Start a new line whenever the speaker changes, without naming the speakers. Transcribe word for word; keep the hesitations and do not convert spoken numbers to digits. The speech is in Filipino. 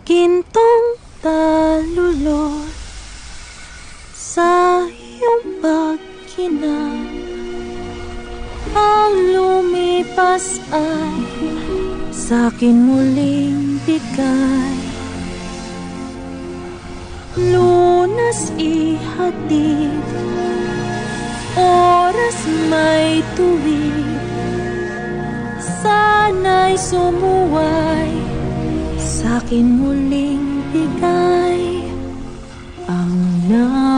Gintong talulot sa iyong pagkinang, ang lumipas ay sa'kin muling bigay. Lunas ihatid, oras may tuwid, sana'y sumuway, sa'kin muling bigay ang na